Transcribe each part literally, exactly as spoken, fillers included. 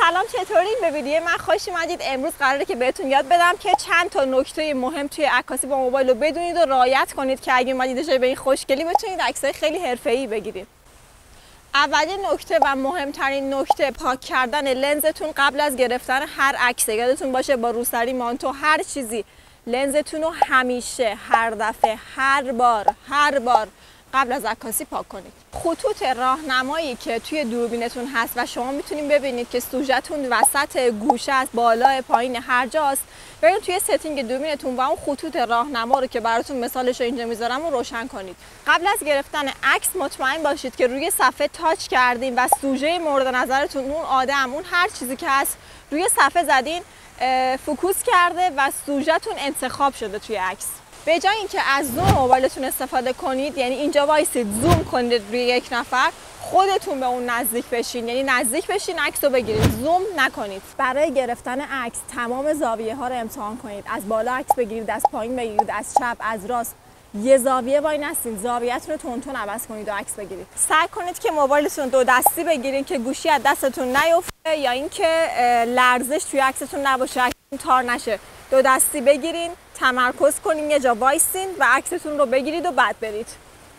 سلام، چطورین؟ به ویدیو من خوش اومدید. امروز قراره که بهتون یاد بدم که چند تا نکته مهم توی عکاسی با موبایل رو بدونید و رعایت کنید که اگه اومدید جای به این خوشگلی بتونید عکسای خیلی حرفه‌ای بگیرید. اولین نکته و مهمترین نکته پاک کردن لنزتون قبل از گرفتن هر عکس. یادتون باشه با روسری، مانتو، هر چیزی لنزتون رو همیشه، هر دفعه، هر بار هر بار قبل از عکاسی پاک کنید. خطوط راهنمایی که توی دوربینتون هست و شما میتونید ببینید که سوژه‌تون وسط گوشه است، بالا، پایین، هر جاست، برید توی ستینگ دوربینتون و اون خطوط راهنما رو که براتون مثالش رو اینجا میذارم رو روشن کنید. قبل از گرفتن عکس مطمئن باشید که روی صفحه تاچ کردین و سوژه مورد نظرتون، اون آدم، اون هر چیزی که هست روی صفحه زدین، فوکوس کرده و سوژه‌تون انتخاب شده توی عکس. به جای اینکه از زوم موبایلتون استفاده کنید، یعنی اینجا وایسید زوم کنید روی یک نفر، خودتون به اون نزدیک بشین، یعنی نزدیک بشین عکس رو بگیرید، زوم نکنید. برای گرفتن عکس تمام زاویه ها رو امتحان کنید. از بالا عکس بگیرید، از پایین بگیرید، از چپ، از راست. یه زاویه وای نستین، زاویه‌تون رو تون تون عوض کنید و عکس بگیرید. سعی کنید که موبایلتون دو دستی بگیرید که گوشی از دستتون نیفته یا اینکه لرزش توی عکستون نباشه، عکستون تار نشه. دو دستی بگیرین، تمرکز کنین، یه جا وایسین و عکستون رو بگیرید و بعد برید.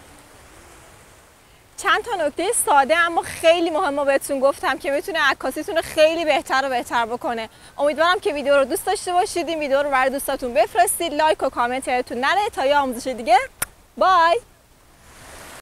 چند تا نکته ساده اما خیلی مهمه بهتون گفتم که میتونه عکاسیتون رو خیلی بهتر و بهتر بکنه. امیدوارم که ویدیو رو دوست داشته باشید. این ویدیو رو برای دوستاتون بفرستید. لایک و کامنت یادتون نره. تا یه آموزش دیگه، بای.